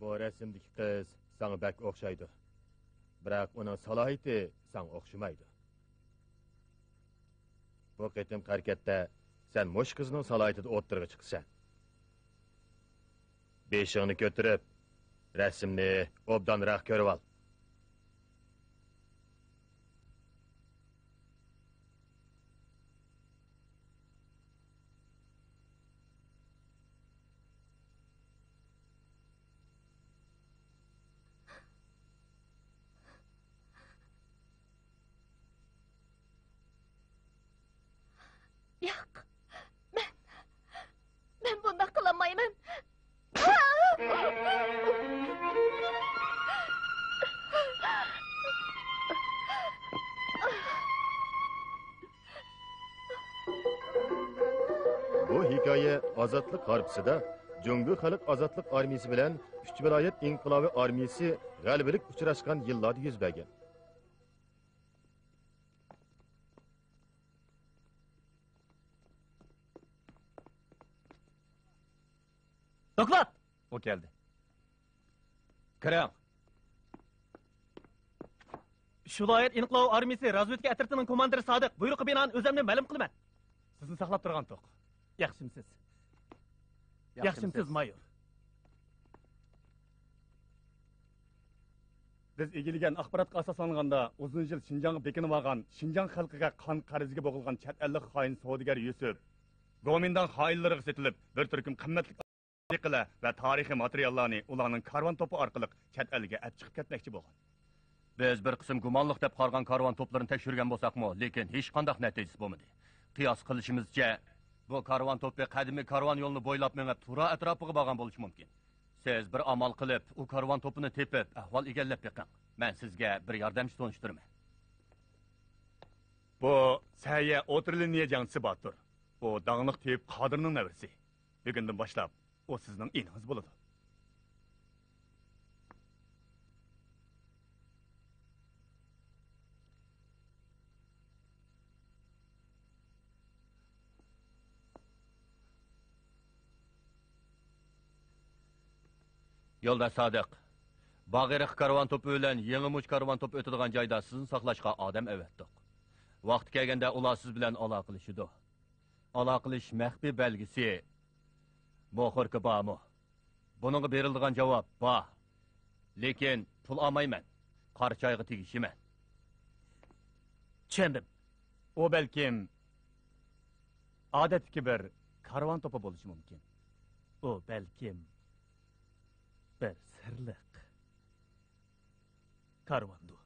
Bu resimdeki kız sana bek okşaydı. Bırak onun salayeti sana okşamaydı. Bu qitim harekette sen muş kızının salayetida o'ttirg'i chiqsan. Beshig'ini ko'tirib, rasmni obdanroq ko'rib ol. Yo'q. Men bunday qilmayman. Bu hikoya Ozodlik harpisida Jungu Xalq Ozodlik armiyasi bilan 3 viloyat inqilobi armiyasi g'alabalik uchrashgan yillarda yuz bergan. Doklad! O geldi. Kiring. Shu viloyat inqilobi armiyasi razvedka atritining komandiri Sodiq buyruqi binoan o'zimni ma'lum qilaman. Sizni saqlab turgan to'q. Yaxshimisiz? Yaxshimisiz, mayor. Biz egiilgan axborotga asoslanganda uzun yil Xinjiangga bekinib olgan, Xinjiang xalqiga qon qarziga bo'g'ilgan chet ellik xoin savdogar Yusuf Gomindan xoinlariga setilib, bir turkum qimmatli yiqila va tarixiy materiallarni ularning karvon to'pi orqali chet elga olib chiqib ketmoqchi bo'lgan. Biz bir qism gumonliq deb qargan karvon to'plarini tekshirgan bo'lsakmi, lekin hech qanday natijasi bo'lmadi. Qiyos qilishimizcha, bu karvon to'pi qadimiy karvon yo'lini bo'ylab mengib Tura atrofiga borgan bo'lishi mumkin. Siz bir amal qilib, u karvon to'pini tepib, ahvol egallab beqing. Men sizga bir yordamchi to'nishtiraman. Bu Saya O'tirliniya jangchisi Batur. Bu dağınıq teyip Qadirning nevrisi. Bugundan boshlab o sizning eningiz bo'ladi. Yo'lda Sodiq. Bag'iriq karvon to'pi bilan Yangimuch karvon to'pi o'tadigan joyda sizni saqlashga odam avatdik. Vaqti kelganda ular siz bilan aloqalashadi. Aloqalash maxfiy belgisi Moxorka bormi? Buningga beriladigan javob bor. Lekin pul olmayman. Qarchoyga tegishiman. Tushundim. O balkim odatdagi bir karvon to'pi bo'lishi mumkin. O balkim bir sirliq karvondu.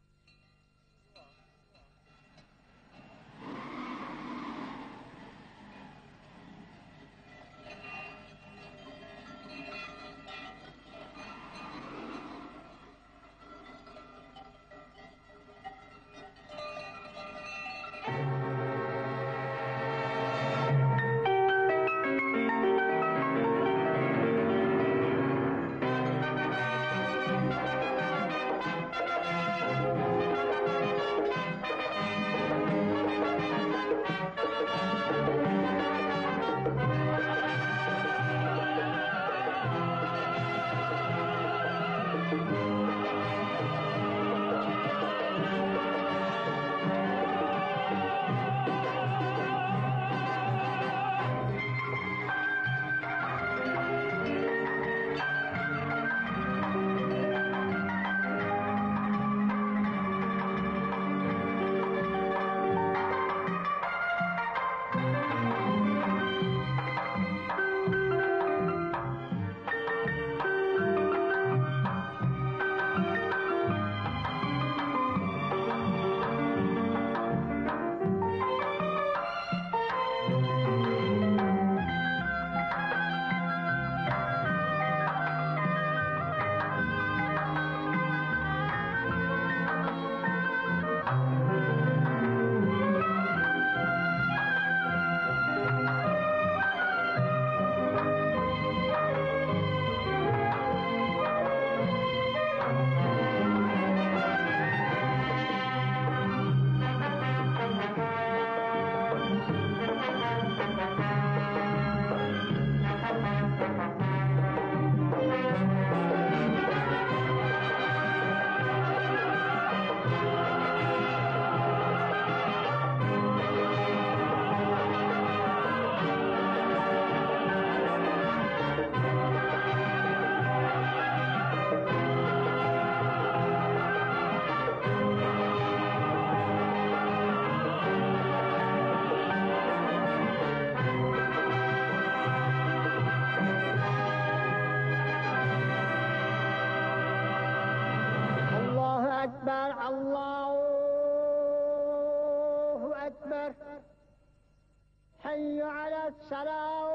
حي على الصلاة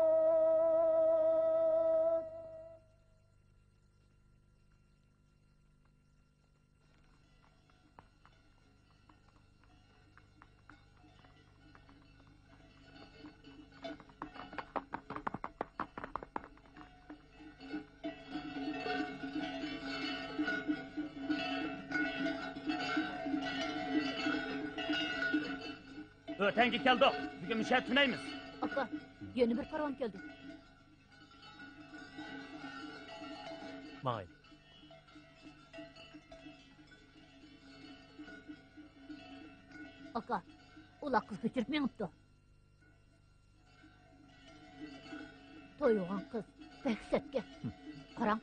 Ötengi keldi. Bugün müşahit tüneymiz. Aka, yeni bir paran geldi. Mağayın. Aka, ula kız götürmeyipti. Toyuğan kız, pek setke. Karan.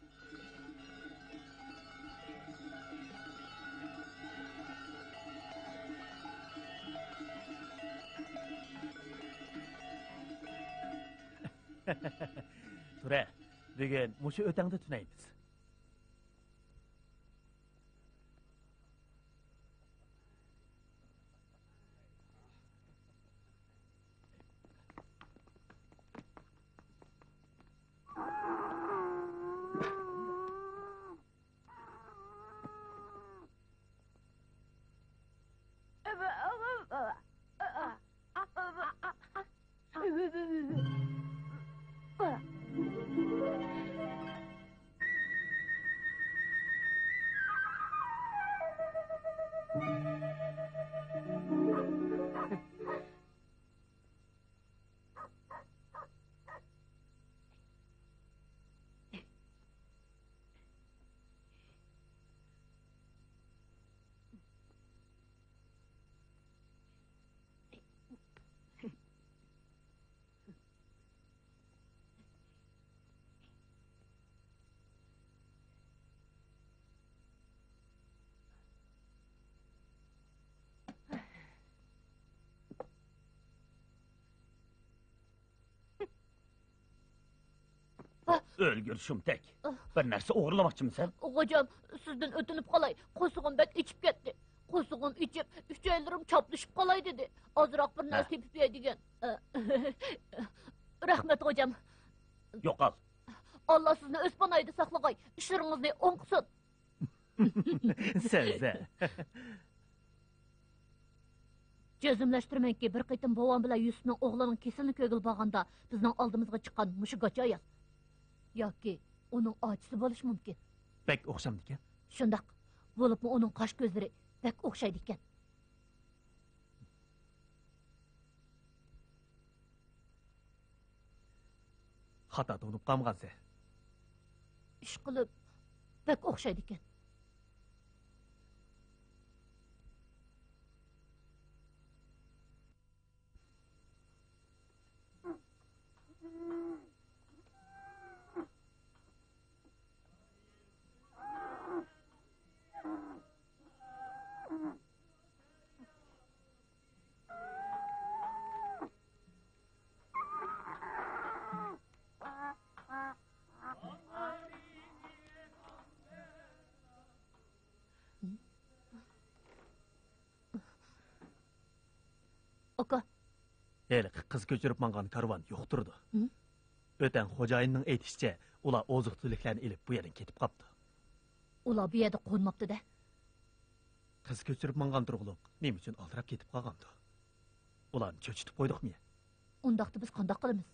Ture, bugün muşu ötengde tüneymiz. Ölgür şumtek. Bir narsa oğurlamakçı mısın? Hocam, sizden ötünüp kalay. Kosuğum bek içip gitti. Kosuğum içip, üç ellerim çaplaşıp kalay dedi. Azırak bir narsa tepip yedigen. Rahmet hocam. Yok al. Allah sizni öz panayda saklagay. İşlerinizni oңqıсын. Sözde. Çözümleştirmenki bir kıytım boğan bilen Yusuf'un oğlanın kesilini kögül bağında bizden aldığımızga çıkan mışı gaça yaz. Yoki onun acısı bolish mumkin. Pek okşamdı ki. Şundak, bo'libmi onun qash ko'zlari pek o'xshaydi ekan. Xata donup qamğansa. Ish qilib pek o'xshaydi ekan. Aka, Eli kız göçürüp mangan karvan yokturdu. Hı? Öten hocayının etişçe ula ozuq tüliklerini ilip bu yerden ketip kaptı. ular bu yerda qo'nmabdi-da. Kız göçürüp mangan turguluq neme üçün aldırap ketip qalgandı. Ulan çöçütüp koyduk mu? Undaqda biz qandaq qilamiz?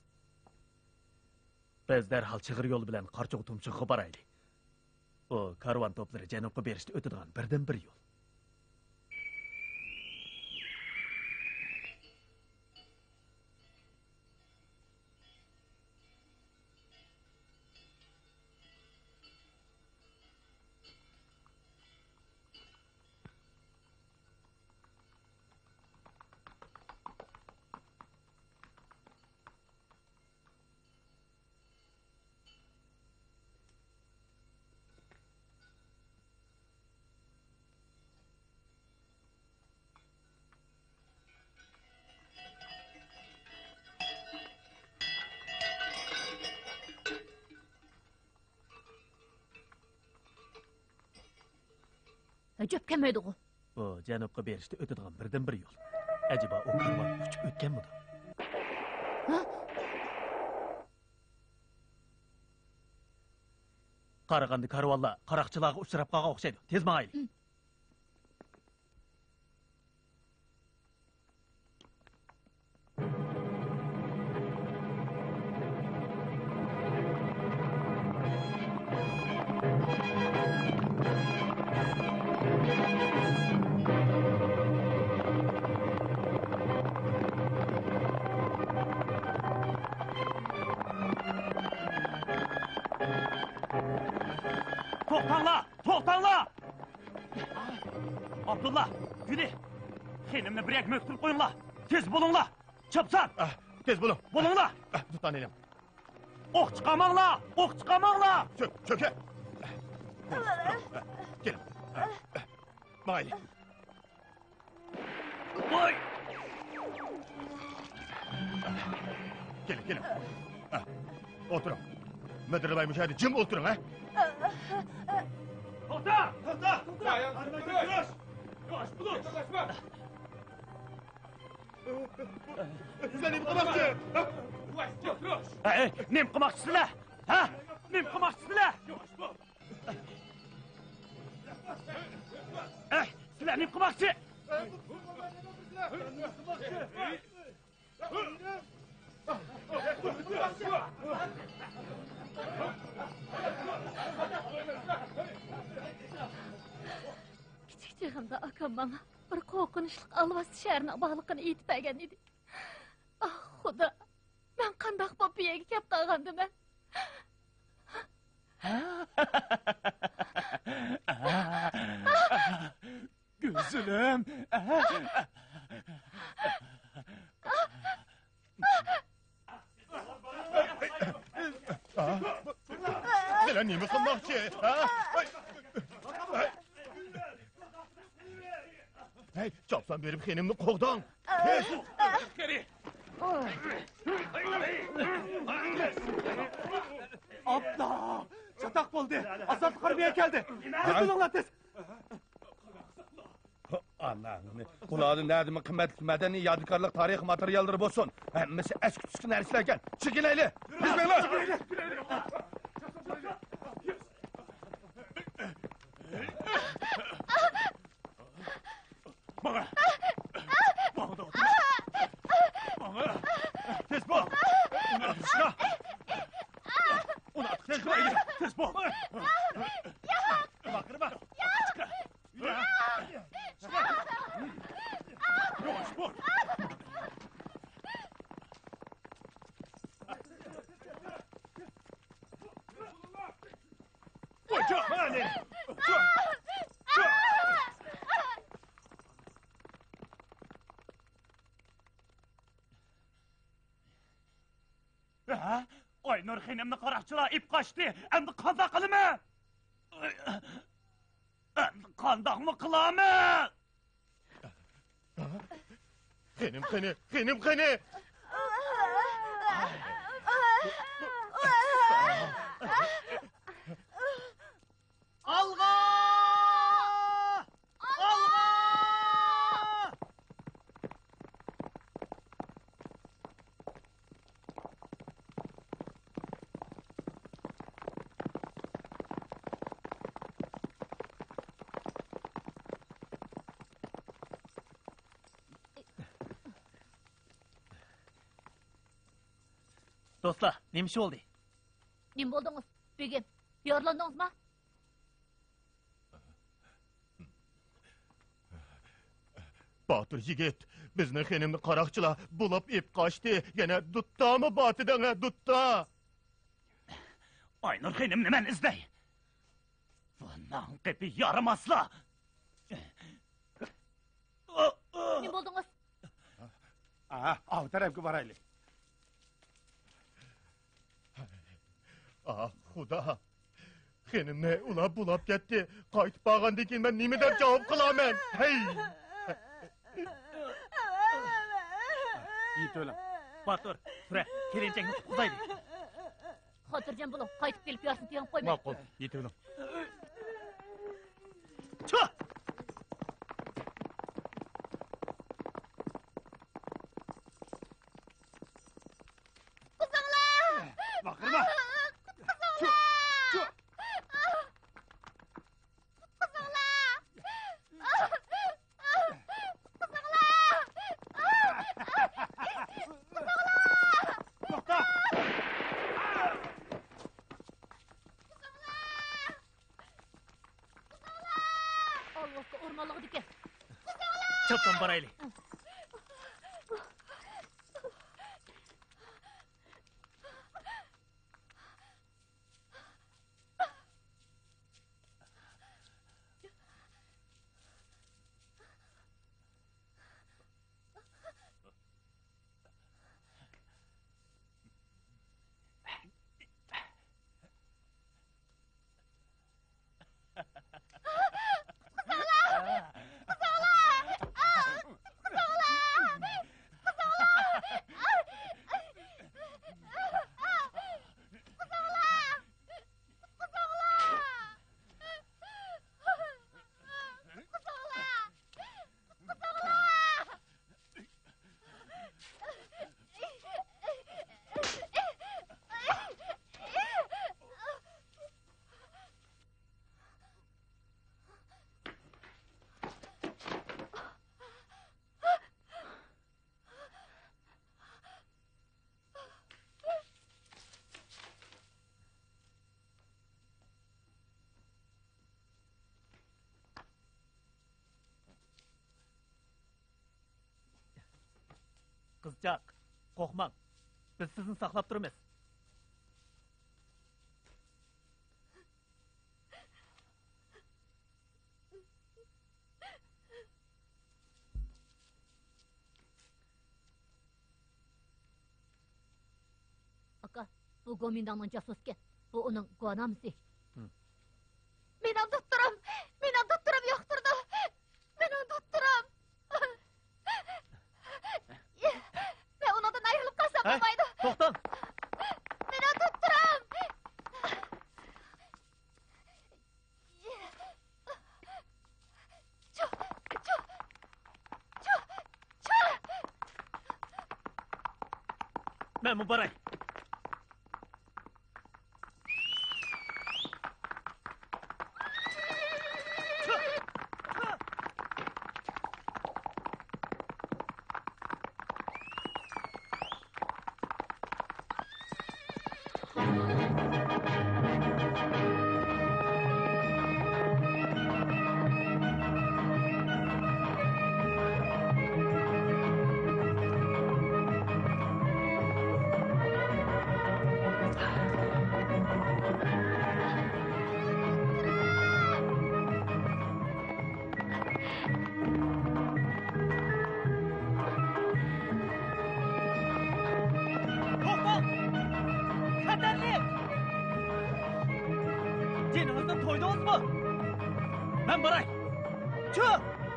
Biz derhal çığır yol bilen qarçoq tumçuğu baraylı. O karvan topları janubga berishdi ötüdigan birden bir yol. Acaba kelmaydi o. O janubga berishdi ötüdigan birden bir yol. Acaba o karvan uçup ötken miydi? Qaraganda karvalla qaraqchilarga uchrab qolgan o'xshaydi. Tez ma'ayli. To'xtanglar! Abdullah, Güli, xenimni bir yak möktürüp koyunlar. Tez bulunlar. Çıpsan. Tez bulun. Bulunlar. Tutan elim. Ok çıkamanglar. Ok çıkamanglar. Çöke. Gelin. Maili. Oy. Gelin. Oturun. Müdür bey müşahede cim oturun ha. Toxta! Yavaş bulun. Yaklaşma. Sen im kımakçı. Nem kımakçısılar. Ha? Nem kımakçısılar. Sizler nem kımakçı. Kichik chig'imda akam menga bir qo'rqinchli alvasti shaharning bog'liqini aytib bergan edi. Ah, xudo. Men qandoq bo'lib bu yerga kelib qolgandiman? Gözüm. Sen nemi kımakçı ha? Hey, çapsan benim xenimni qo'g'don. Geri. Abla! Çatak buldu. Azat harbiye geldi. Tez bulunlar tez. Allah'ım. Bunların nerdimi kıymetli medeni yadigarlık tarih materyalleri bolsun. Hemmesi eski tüskü nersilerken. Çıkın eyle. Bizmenler. Bana. Bana da otur. Bana. Tez bol. Çıkar. Ulan tez bol. Tez bol. Bakır bak. Çıkar. Yavaş bol. Hoca hadi. Aynur xenimni qaraqchilar ip qochdi. Endi qanday qilaman? Endi qandoqmi qilaman? Xenim xeni. Alğa! Alğa! Dostlar, neymiş oldu? Nima bo'ldingiz? Begim, yorlandingizmi? Batur yigit. Bizni xenimni qaraqchilar bulab ip qochdi. Yana duttami botidan dutta. Aynur xenimni men izlay. Bundan qipi yaramaslar. Nima bo'ldingiz? Av tarafga baraylik. Ah xudo. Xenimni ulab bulab ketdi. Qaytib qolgandan keyin men nima deb javob qilaman? Hey! İyi öyle. Batur, Süre, kelinchakni qutqizaylik. Xotirjam bo'ling, qaytib kelib yoshni tegib qo'ymang. Ma'qul, yetelim. Çık! Çaptan baraylı. Kızcaq, qo'rqmang. Biz sizni saqlab turamiz. Aka, bu Gomindan'ın casuski. Bu onun guanamisi. Hı. Benim doktorum yokturdu. Benim doktorum. Ben ondan ayrılıp kalsam Hey, olmaydı. to'xtang. Benim doktorum. Men bu baray. To'xtang! Xatarli! Dinimizdan to'ydingizmi? Men baray. Chu!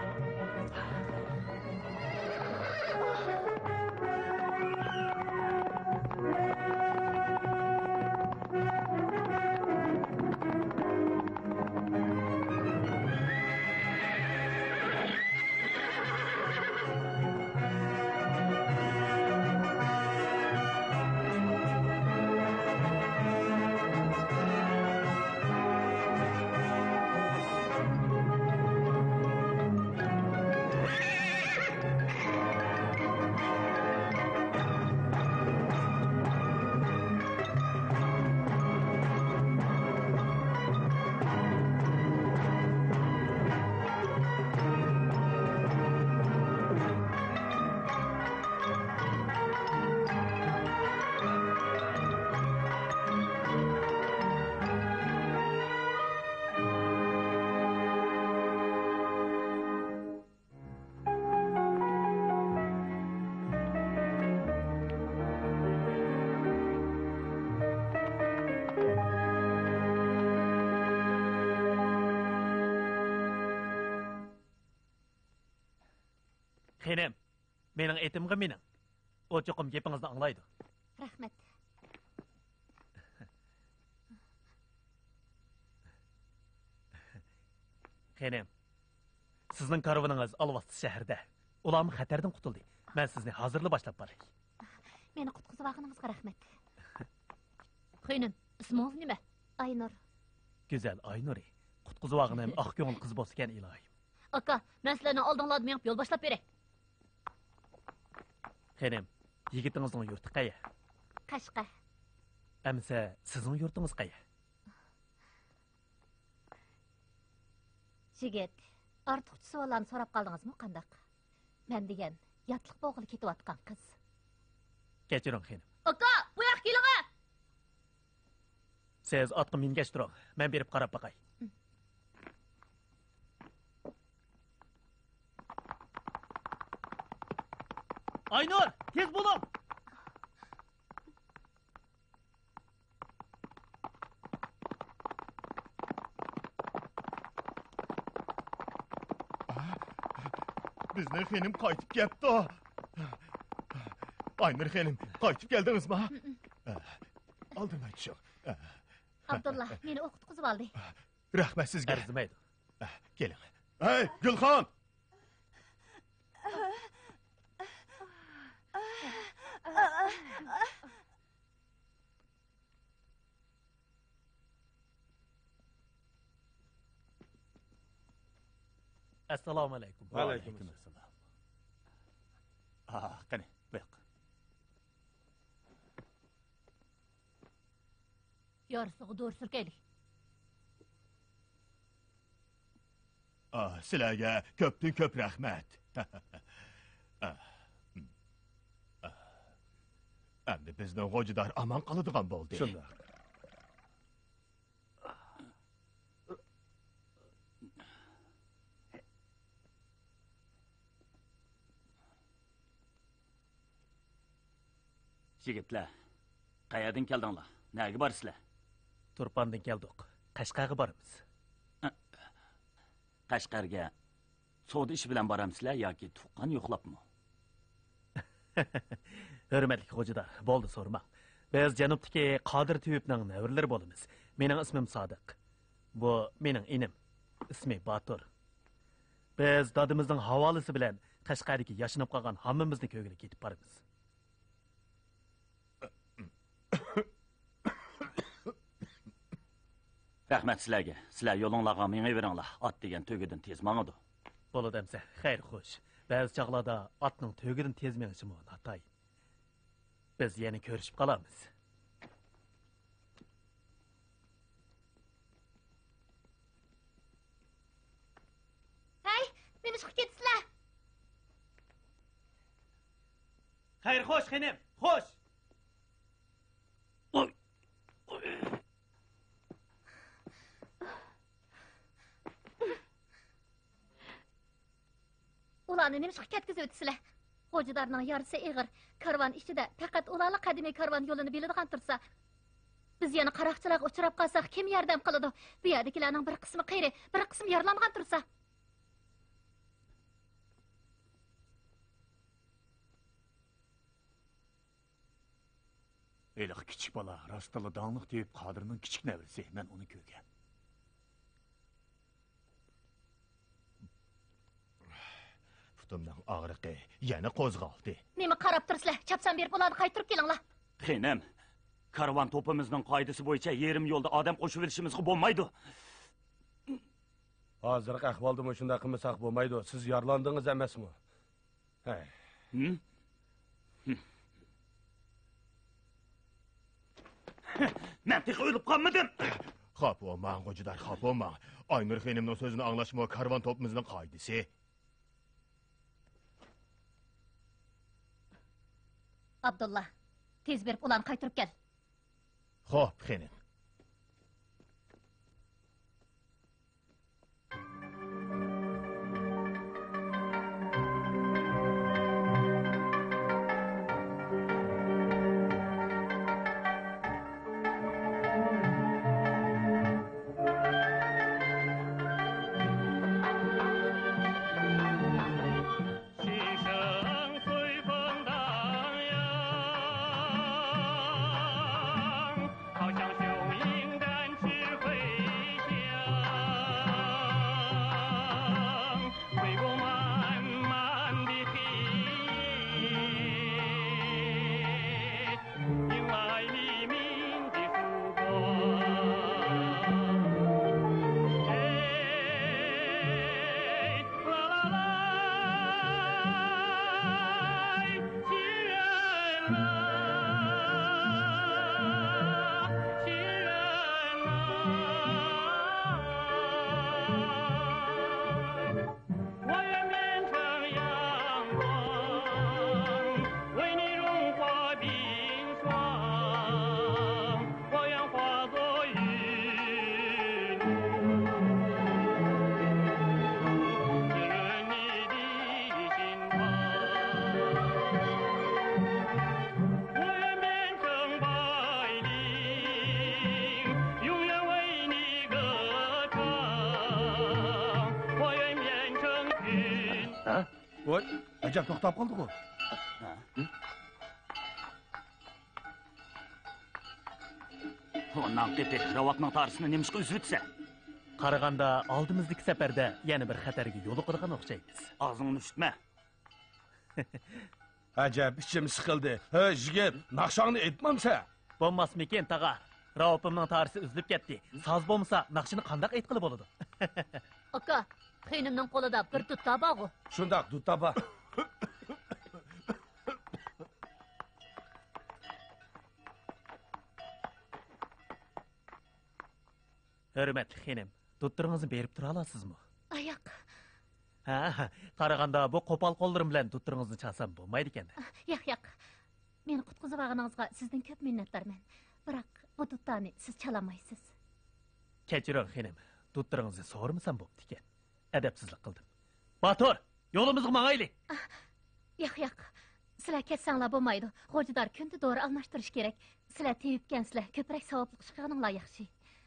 Xenem, mening etimga mening. O cho'qim gapingizni anglaydi. Rahmet. Xenem, sizning karavaningiz Alvasti shahrida. Ularmi xatardan qutuldi. Men sizni hozirla boshlab boray. Meni qutqizib olganingizga rahmet. Xo'nim, ismingiz nima? Aynur. Go'zal Aynuri. Qutqizib olganim oq ko'ngil qiz bo'lsa ekan ilohim. Aka, men sizlarni oldinglardan menib yo'l boshlab beray. Xenem, yigitingizning yurti qayya? Qashqa. Amsa sizning yurtingiz qayya? Jigit, ortiqcha savollarni so'rab qoldingizmi, qandaq? Men degan yatliq bo'g'ili ketayotgan qiz. Kechiring xonim. Aka, bu yoqqa keling. Siz otga mingach turing. Men berib qarab baqay. Aynur, tez bo'ling. Bizning xonim qaytib kelibdi. Aynur xonim, qaytib keldingizmi? Aldırmay tushing. Abdullah, meni o'qitqizib oldi. Rahmat sizga. Arzimaydi. Keling. Hey, Gulxon! Assalomu alaykum. Va alaykum assalom. Qani, bu yoqqa. Yarısığı doğru sürkeylik. Sizlarga ko'pdan ko'p rahmat. Endi bizning G'ojidor aman qoladigan bo'ldi. Shunday. Yigitlar, qayerdan keldinglar? Nega borsizlar? Turpandan keldik. Qashqarga boramiz. Qashqarga savdo ishi bilan boramsizlar yoki tuqqan yo'qlabmi? Hurmatli xo'jador, bo'ldi so'rmang. Biz janubdagi Qodir Tuyubning navrlari bo'lamiz. Mening ismim Sodiq. Bu mening inim. İsmi Batur. Biz dadimizning havolasi bilan Qashqardagi yashinib qolgan hammamizni ko'ngilga ketib boramiz. Rahmat sizlarga. Sizlar yo'linglarga mengayveringlar. Ot degan to'gidan tez mangadi. Bo'ladi demsa, xayr xo'sh. Ba'zi chaqlarda otning to'gidan tez mengishi notoy. Biz yana ko'rishib qolamiz. Hey, nima chiqib ketisizlar? Xayr xo'sh, xonim, xo'sh. Ularni nima chiqib ketkizib o'tsizlar? Xo'jadarning yarisi ig'ir. Karvon ichida faqat ularla qadimiy karvon yo'lini biladigan tursa, biz yana qaroqchilarga uchrab qolsak, kim yordam qiladi? Bu yerdagilarning bir qismi qayri, bir qismi yaralangan tursa. Eliq kichik bola rostala dаңlıq deyib Qodirning kichik navrisi. Men uni ko'rgan. Putumning og'riqi yana qo'zg'aldi. Nima qarab tursizlar? Chapsan berib ularni qaytirib kelinglar. Xeynam, karvon to'pimizning qoidasi bo'yicha yerim yo'lda odam qo'shib olishimizga bo'lmaydi. Hozirgi ahvolda shunday qilmasak bo'lmaydi. Siz yaralandingiz emasmi? Hey. Men tek o'lib qolmadim. Xop olmang, G'ojidor, xop olmang. Aynur xonimning so'zini anglashmo karvon to'pimizning qoidasi. Abdullah, tez berib ularni qaytirib kel. Xo'p, xonim. Voy, acaba to'xtab qoldi-ku. Ondan qepi ravaqning tarisini nemishqa uzib o'tsa. Qaraganda oldimizdagi safarda yana bir xatarga yo'liqadigan o'xshaymiz. Og'zingni tutma. Acaba ichim siqildi. Ha, yigit, naqshongni aytmamsa. Bo'lmasmikin, tag'a? Ravopimning tarisi uzilib ketdi. Soz bo'lmasa, naqshini qanday aytqili bo'ladi? Aka, qiynimning qo'lida bir tutta bog'u. Shundoq, duttaba. Hurmatli xinim, tutturingizni berib tura olasizmi? Oyoq. Ha, qaraganda bu qo'pol qo'llarim bilan tutturingizni chalsam bo'lmaydi ekan. Yo'q. Meni qutqizib olganingizga sizdan ko'p minnatdorman. Biroq bu tuttani siz chalamaysiz. Kechiring xinim, tutturingizni so'rmasam bo'pti ekan. Adabsizlik qildim. Batur, yo'limizga mangayli. Yo'q. Sizlar ketsanglar bo'lmaydi. Xo'jador kunda dori almashtirish kerak. Sizlar teyibgansizlar, ko'proq savobli chiqqaninglar yaxshi.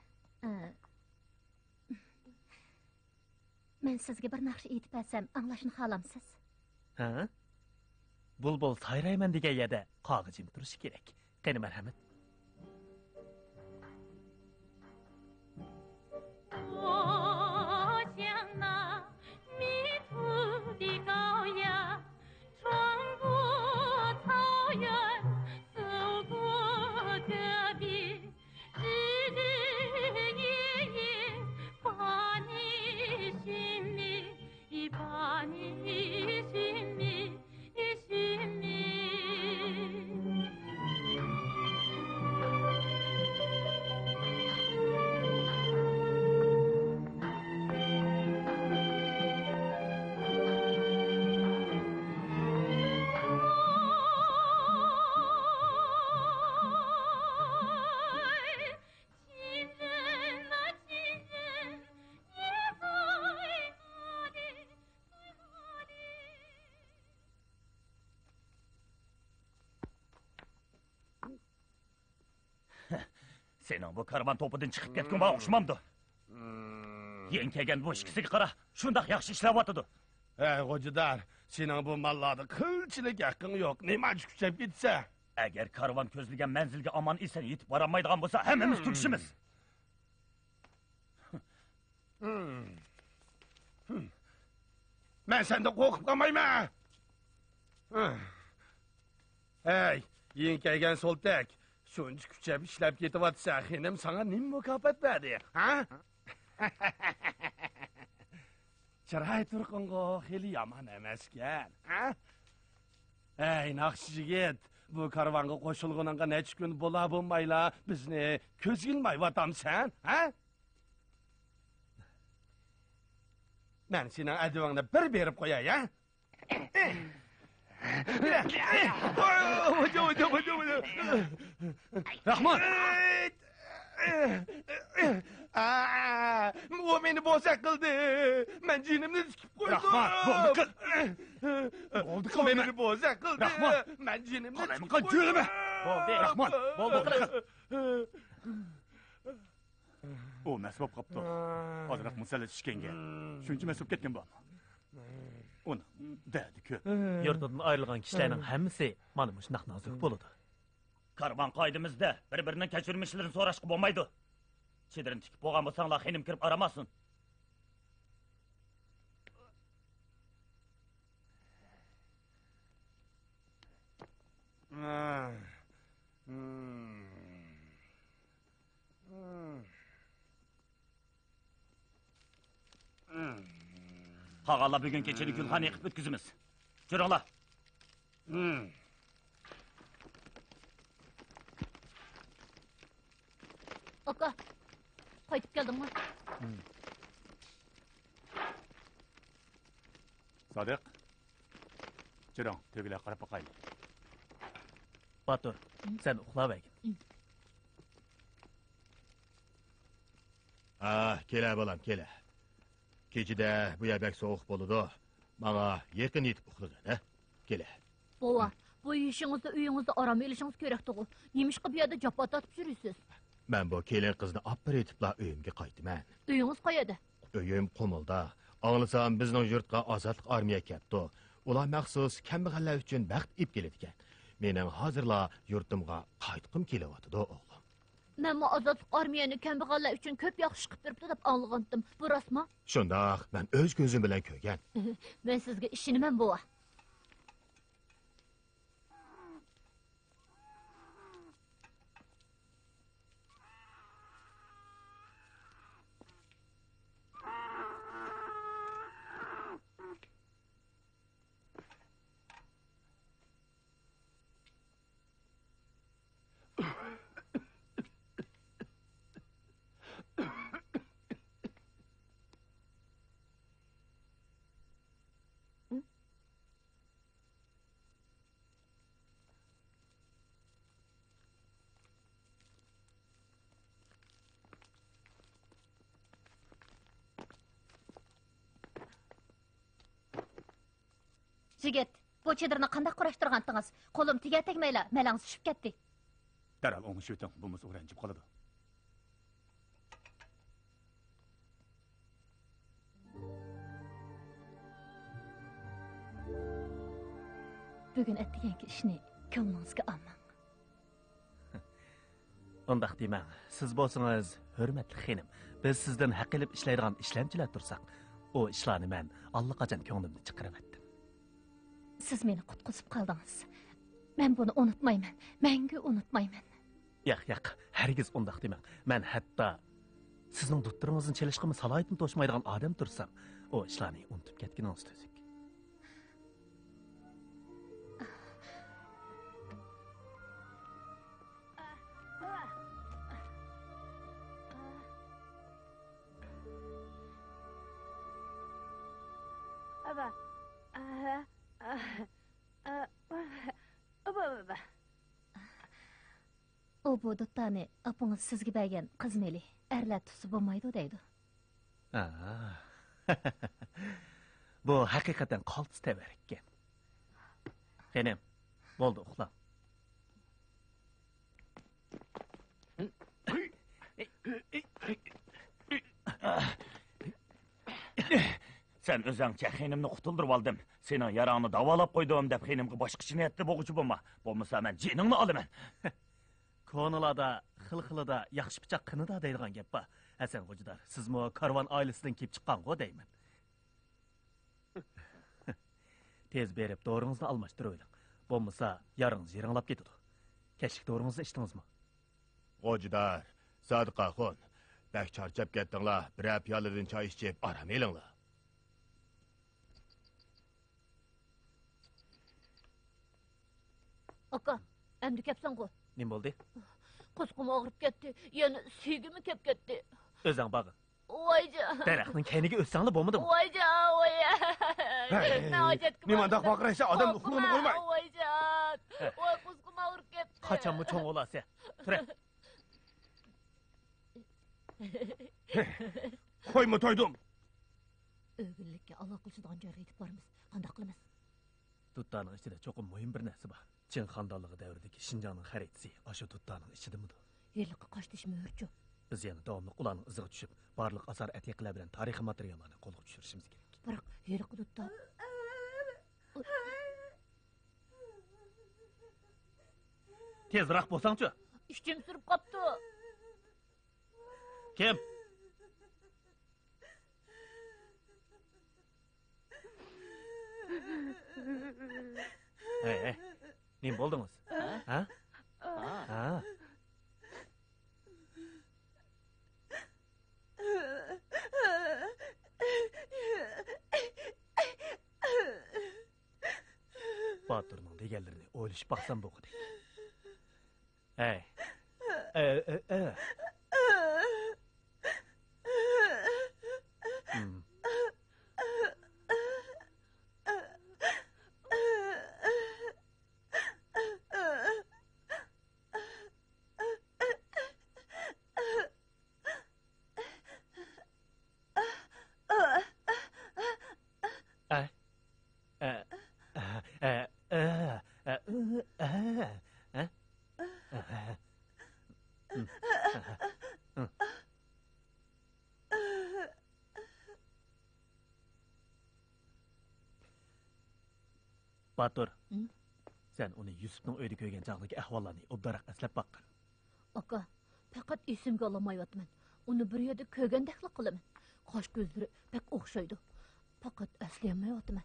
Men sizga bir naqsh aytib bersam, anglashni xohlamsiz? Ha? Bulbul sayrayman degan yerda qog'ijim turishi kerak. Qani marhamat. Senin bu karvan topudan chiqib ketgan bana o'xshamamdi. Yen kelgan bu ishkisiga qara, shundoq yaxshi ishlayapti. Ey xo'jador, sening bu mallarda qilchilik haqqing yo'q. Nima kuchab ketsa? Agar karvan ko'zlagan manzilga omon eson yetib boramaydigan bo'lsa, hammamiz tugishimiz. Men senden qo'rqib qolmayman. Ey, yen kelgan soltak. Shuncha kuchab ishlab ketyapsa, xinim sana nim mukofot berdi, ha? Chiray turqingo xeli yomon emaskan, ha? Ey, naqsh yigit, bu karvonga qo'shilguningga necha kun bo'la bo'lmayla bizni ko'z yilmayvatamsan, ha? Men sening adivangni bir berib qo'yay, ha? Rahman! O beni bozak qildi. Men jinimni tikib qo'ydim. Rahman, bo'ldi qil. Bo'ldi qil beni bozak qildi. Rahman, men jinimni qalaymi qil jo'rima. Bo'ldi, Rahman, bo'ldi qil. O nasib qopti. Hozirroq musallat tushganga. Shuncha masub ketgan bu. Uni dedi ku. Yurtdan ayrılgan kishilarning hammasi mana shunaq nozik bo'ladi. Karvan qoidimizda bir-birining kechirmishlarini so'rashga bo'lmaydi. Chedirini tikib bo'lgan bo'lsanglar, xinim kirib aramasin. Hag'alla bugun kechani gulxona yiqib o'tkazamiz. Juringlar. Aka, qaytib keldingmi? Sodiq. Juring, tögüle qarab boqaylik. Batur, sen uxlab egin. Kela balam, kela. Kechida bu yabak sovuq bo'ladi. Menga yaqin yetib uxlagan, ha? Kela. Bova, bu ishingizda uyingizda orom elishingiz kerak to'g'ri. Nemishqa bu yerda joppa tatib yurisiz? Men bu kelin qizni opir etibla uyimga qaytman. Uyingiz qayerda? Uyim Qumulda. Anglasam bizning yurtga ozodlik armiya kelibdi. Ular maxsus kambag'allar uchun baxt ib keladigan. Mening hozirla yurtimga qaytqim kelyapti o'g'lim. Men bu ozodlik armiyani kambag'allar uchun ko'p yaxshi qilib turibdi deb anglagandim. Bu rostmi? Shundoq, men o'z ko'zim bilan ko'rgan. Men sizga ishonaman bu. Jigit, bu çadırını qanday qurashtirgandingiz? Qo'lim tiga tegmayla, malang tushib ketdi. Daral o'ngish o'ting, bo'lmasa o'ranjib qoladi. Bugun etdiganki ishni ko'nglingizga olmang. Undaq demang. Siz bo'lsangiz, hurmatli xonim, biz sizdan haq qilib ishlaydigan ishlamchilar tursak, o ishlarni men allaqachon ko'nglimni chiqarib Siz meni qutqizib qoldingiz. Men buni unutmayman. Mengu unutmayman. Yo'q, hargiz undaq demang. Men hatto sizning doktoringizni chelishqimi salohiyatini to'shmaydigan odam tursam, o ishlarni unutib ketganingiz tuzuk. O bu duttani apınız sizga bergan qizmeli. Erlar tutsa bo'lmaydi deydi. Bu haqiqatan qaltis tabarak ekan. Xonim, bo'ldi, uxla. Sen özüngçe xenimni qutuldirib oldim. Sening yarangni davolab qo'ydim deb xenimga boshqacha niyatda bo'g'uchi bo'lma. Bo'lmasa men jiningni olaman. Ko'nilada, xil-xilida yaxshi pichoq qinida deydigan gap bor. Hasan Xo'jidar, sizmi karvon oilasidan kelib chiqqan-ku deyman. Tez berib doğrunuzni almashtirib oling. Bo'lmasa yaringiz yiringlab ketadi. Kechlik doğrunuzni ichdingizmi? Xo'jidar, Sodiqaxon, bak charchab ketdinglar. Bir piyoladan choy ichib aram elinglar. Aka, endi kepsan-ku. Nim bo'ldi? Qusqum og'rib ketdi. Yana suygimi kep ketdi. O'zing bag'in. Voyja. Daraxtning kayniga o'ssanglar bo'lmadimi? Voyja, voya. Nimandaq baqiraysa odam uxlag'ini qo'ymay. Voyja. Voy, qusqum og'rib ketdi. Qachon bu cho'ng o'lasa? Tura. Qo'yma to'ydim. O'g'illikka aloqalashadigan joyga yetib boramiz. Qanday qilamiz? Tuttanın içinde çok mühim bir narsa var. Çin Xandonligi davridagi Şinjanning xaritasi aşu tuttanning ichidamidi? Yerlikqa qochtish mühürçü. Biz yana davomli ularning iziga tushib, barliq asar atiqlar bilan tarixiy materiallarni qo'lga tushirishimiz kerak. Biroq yerlikqa tuttan. Tezroq bo'lsangchi. Ishchim surib qopti. Kim? Hey, nim bo'ldingiz? Ha? Ha? Baturning deganlarini o'ylashib baqsam bo'g'idi. Hey. Batur. Hı? Sen onu Yusuf'un öyle köygen çağdaki ahvallarını obdarak eslep bakkın. Aka, fakat esimge alamayatman. Onu bir yerde kögendekli kılaman. Kaş gözleri pek okşaydı. Fakat esleyemeyatman.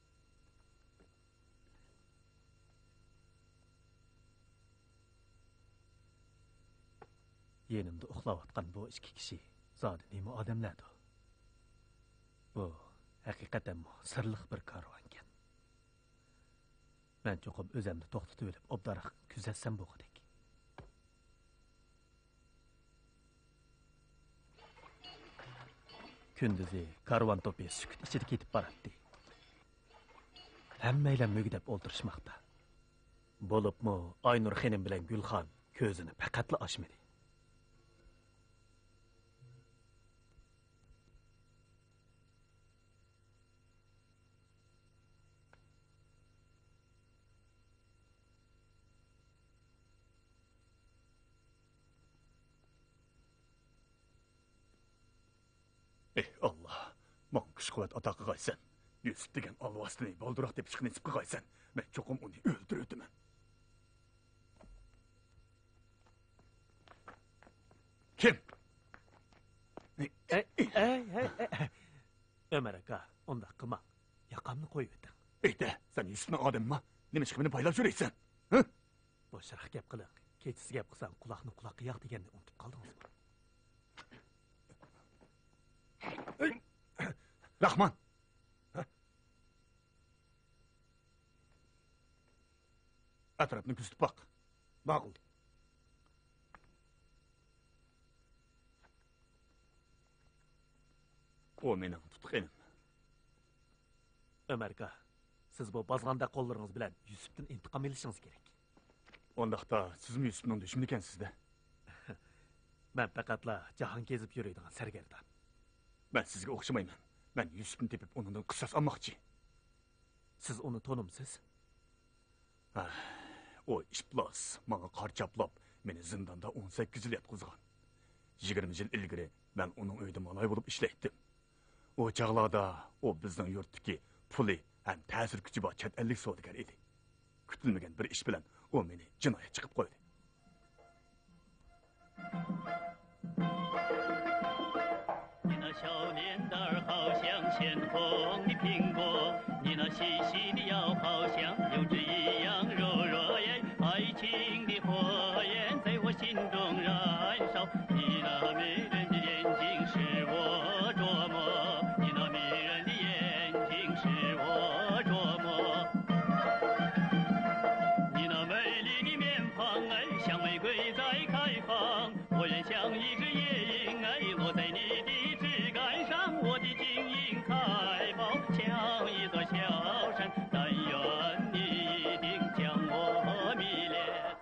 Yenimde uxlavatqan bu iki kişi zadi nemi adamlardı. Bu hakikaten sırlıq bir karvanken. Ben çokum özemni toxtutup ölüp obdarak küzetsem bu gidek. Kündüzü karvan topiye sükut içidi ketip barattı. Hemmeyle mügdep olturuşmakta. Bolup mu Aynur Xenim bilen Gülxan közünü pekatlı açmadı. Ey Allah, man kuş kuvvet ataqı qaysan. Yusuf degen alvastını boldurak dep çıkın esip qaysan. Ben çokum onu öldürürdüm. Kim? Ömer aka, onda kıma. Yakamını koyuverdim. Ey de, sen Yusuf'un adamı mı? Neme çıkımını paylar süreysen? Boşarak gap kılın. Keçsiz gap kılsan kulağını kulak kıyak degenini unutup kaldınız mı? Rahman! Etrafını küstüp bak. Bakıl. O menin tutqenim. Ömer aka, siz bu bazganda kollarınız bilen Yusuf'tan intikam elişiniz gerek. Ondaqda siz mi Yusuf'un düşmünükensiz de? Ben pekatla cahan gezip yürüydüğün sergerdan. Ben sizge okşamayman. Ben Yusuf'un tepip onundan kısas almakçı. Siz onu tonumsiz. O işplas, bana kar çaplap, meni zindanda 18 yıl yatkızgan. 20 yıl ilgiri ben onun öyde malay bulup işleyttim. O çağlarda o bizden yurttaki puli hem tesir gücü var çet 50 soğudigar idi. Kütülmegen bir iş bilen o meni cinaya çıkıp koydu. 你那小脸蛋儿好像咸丰的苹果，你那细细的腰好像柳枝一样柔弱耶，爱情的火焰在我心中燃烧。你那迷人的眼睛使我琢磨，你那迷人的眼睛使我琢磨，你那美丽的面庞哎，像玫瑰在开放，我愿像一只夜莺哎，落在你的枝干上，我的晶莹开苞像一座小山，但愿你一定将我迷恋。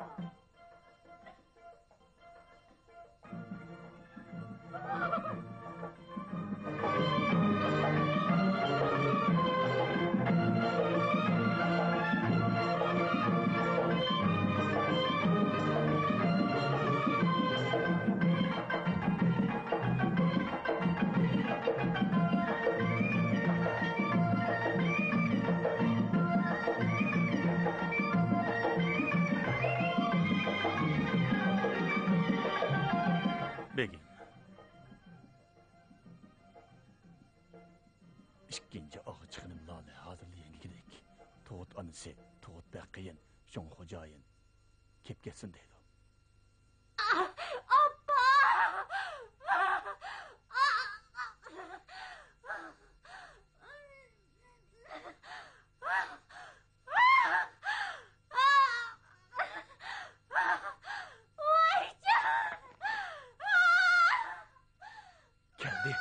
Begim. İkinci ağı çıkınım lale hazırlayan gidek. Tuğut anısı, Tuğut Bekkiyin, şon hocayın. Kep geçsin deydi. Geldi.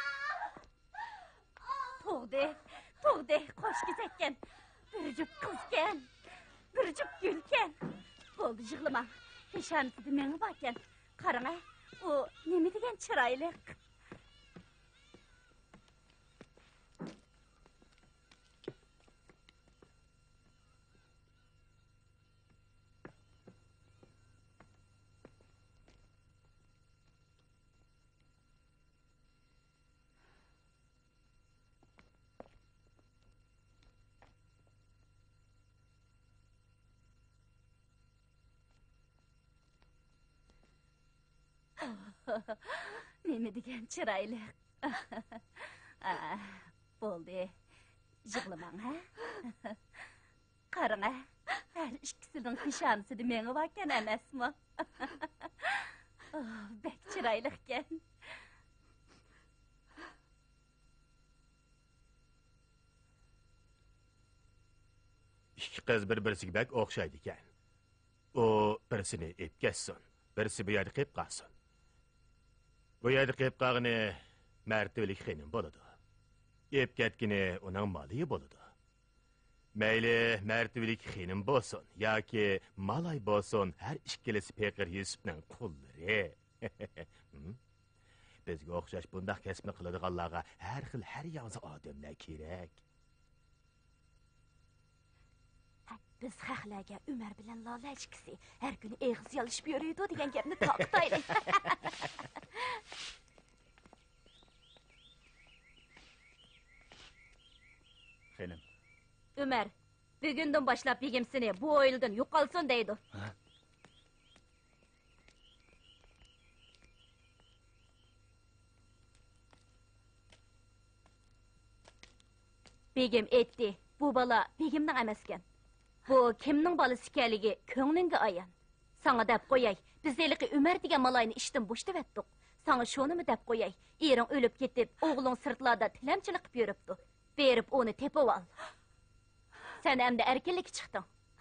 Tuğde, hoş güzekken. Bürcük kızken, bürcük gülken. Boldu jığlama, peşanısı demeni bakken. Karına, o nemi degen çıraylık. Neme degan chiroyli. Bo'ldi. Yig'lamang, ha? Qarang, ha? Her ikkisining peshonasida menga vakan emasmi? Bek chiroyli ekan. İki qiz bir-birisiga bak o'xshaydi ekan. U birisini etkazsin, birisi bu yerda qilib qolsin. Bu yerda qilib qolgani martabalik xinim bo'ladi. Ep ketgini uning moli bo'ladi. Mayli martabalik xinim bo'lsin yoki malay bo'lsin, har ikkilisi Peqir Yusufning qullari. Bizga o'xshash bunday kasbni qiladiganlarga har xil har yo'nzi odamlar kerak. Biz xalqlarga Umar bilan Lola ikkisi har kuni eg'iz yalishib yuriydi degan gapni to'xtaylik. Xenim. Umar, bugundan boshlab begim seni bu o'yildan yo'qolsin deydi. Begim aytdi, bu bala begimning emas ekan. Bu kimning bolasi ekanligi ko'nglingga ayon. Sana deb qo'yay, biz eliqi Umar degan malayni ishdan bo'shatib etdik. Sana shunimi deb qo'yay, ering o'lib ketib, o'g'ling sirtlarda tilamchilik qilib yuribdi. Berib onu tepib al. Sen endi erkinlik chiqding.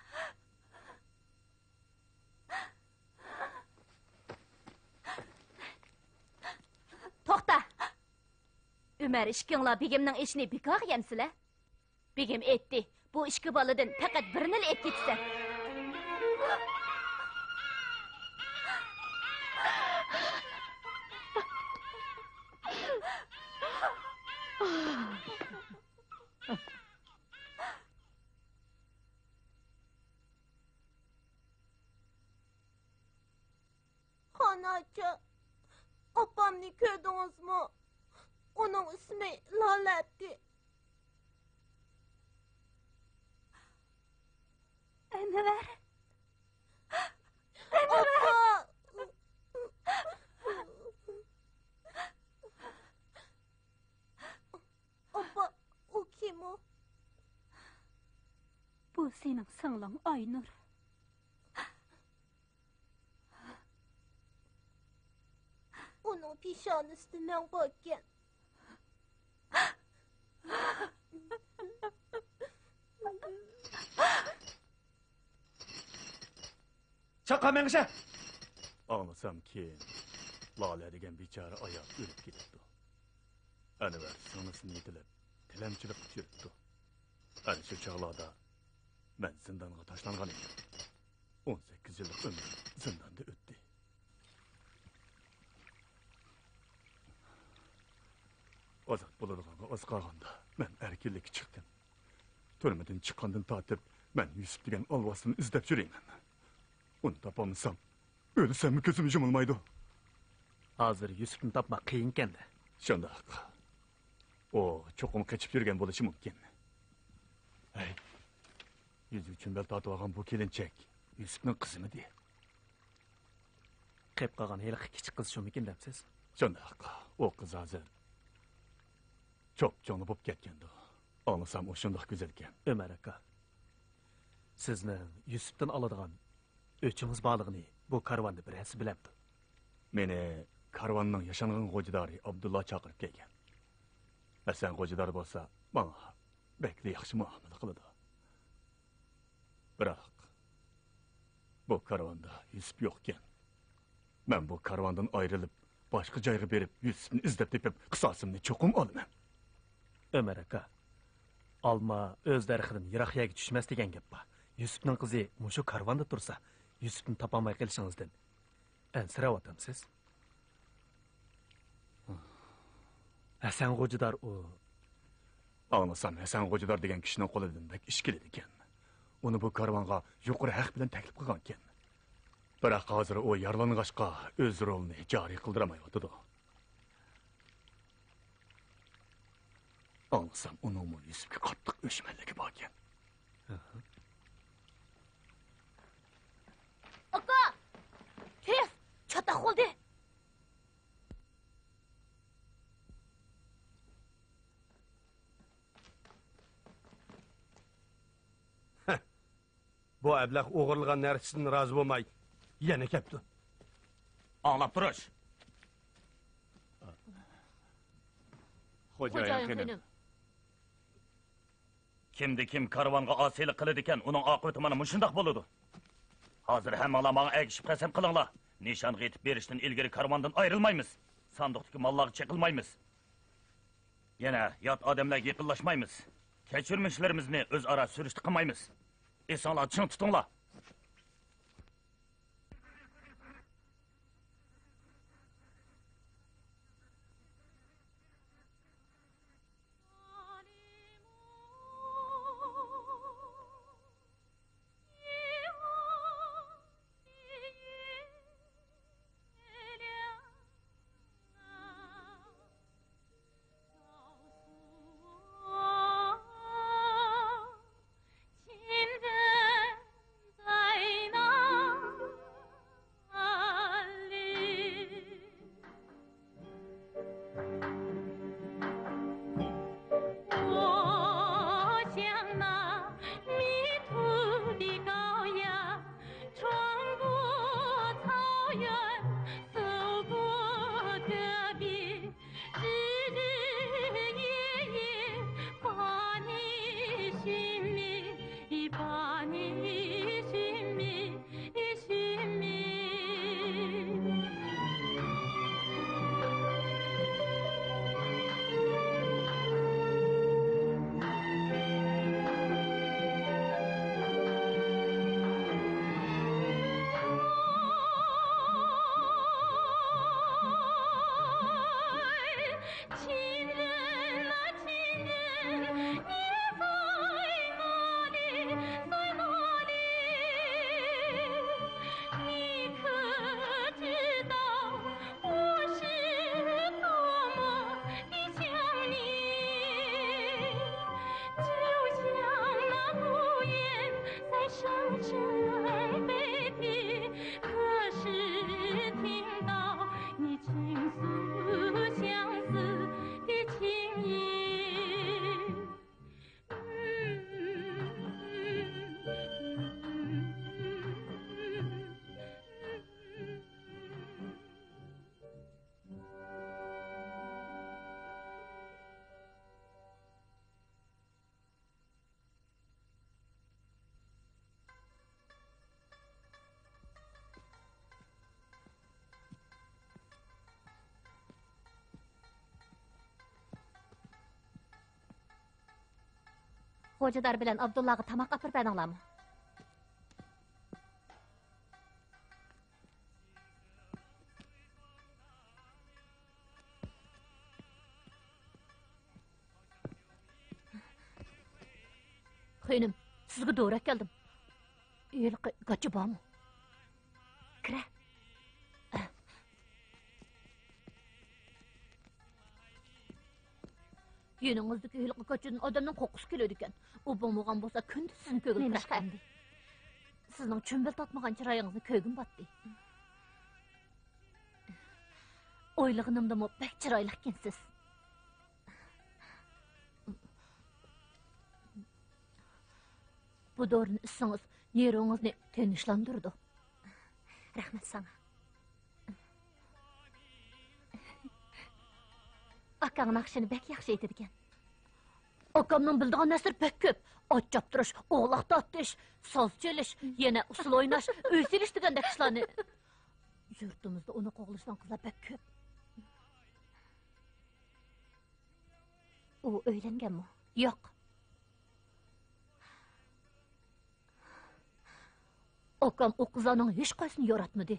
To'xta. Umar ishkinglar begimning ishini bekor qilgansizlar. Begim aytdi, bu ikki boladan faqat birini olib ketsa. Xonacha, opamni ko'rdingizmi? Uning ismi Lolati. Anvar. Opa! Opa, o kim o? Bu sening singling Aynur. Uning peshonasida men bo'lgan. Chaqa mengişe. Anlasam keyin Lola degan bechora ayol o'lib ketibdi. Anvar singisini yetilib, tilamchilik qilib yuribdi. Ana shu chog'larda men zindonga tashlangan edim. 18 yillik umrim zindonda o'tdi. Ozod bo'ladiganga oz qolganda men erkinlikka chiqdim. Turmadan chiqqandan tortib men Yusuf degan olvosini izlab yurayman. Uni topolmasam, o'lsam ko'zim yumilmaydi. Hozir Yusufni topmak qiyin ekan-da. Shundoq. O cho'qim qochib yurgan bo'lishi mumkin. Hey. Yüzü uchun bel tortib olgan bu kelinchak Yusufning qizimidi? Qilib qolgan heliqi kichik qiz shumikin debsiz? Shundoq. O qiz hozir cho'p-cho'ni bo'lib ketgandi. Anlasam o shundoq go'zal ekan. Umar aka. Sizni Yusufdan oladigan o'chingiz borligini bu karvonda birasi biladi. Meni karvonning yashangan xo'jadori Abdulloh chaqirib kelgan. Hasan xo'jador bo'lsa, menga bekli yaxshi muomala qiladi. Biroq bu karvonda Yusuf yo'q ekan. Men bu karvondan ayrilib, boshqa joyga berib, Yusufni izlab tepib, qisosimni cho'qim olaman. Umar aka, olma o'z daraxidan yiroq yerga tushmas degan gap bor. Yusufning qizi mushu karvonda tursa, Yusufni topolmay qolishingizdan ansirayotamsiz. Hasan xo'jador u. Anlasam Hasan xo'jador degan kishining qo'lidan bak ish keladi ekan. Uni bu karvonga yuqori haq bilan taklif qilgan ekan. Biroq hozir u yaralang'ashqa o'z rolini joriy qildirmayotdi. Anlasam uning Yusufga qattiq o'shmanligi bor ekan. Aka! Tez! Chata qo'ldi! bu ablah o'g'irlagan narsasidan rozi bo'lmay yana kepti. Anlap duruş. Xo'jayin xonim. Kimdi kim karvanga asilik qiladi ekan, uning oqibati mana mushundoq bo'ladi. Hozir hammalar menga egishib qasam qilinglar. Nishonga yetib berishdan ilgari karvondan ayrilmaymiz. Sandiqdagi mollarga cheqilmaymiz. Yana yot odamlarga yaqinlashmaymiz. Kechirmishlarimizni o'zaro surishti qilmaymiz. Esonlar chin tutinglar. Xo'jadar bilan Abdullahga tamoq olib berdinglarmi? Xo'nim, sizga doğru keldim. Uyliqi gachi bormi? Kira. Yeningizdagi uyliqi gachidan odamning qo'qqisi keladi ekan. U bo'lmagan bo'lsa, kunduz sizni ko'gil tashqandi. Sizning chumbil tatmagan chiroyingizni ko'gim batdi. O'ylig'inimda bek chiroyli ekansiz. Bu doğrunu issangiz, yerongizni tinchlantirdi. Rahmat sana. Akang naqshini bek yaxshi aytadi ekan. Akamning bildigan narslar bek ko'p. Ot choptirish, o'g'loq tortish, soz chelish, yana usul o'ynash, uy silish degandek ishlarni. Yurtimizda uni qo'g'lishdan qizlar bek ko'p. U uylanganmi? Yo'q. Akam o qizlarning hech qaysini yoratmadi.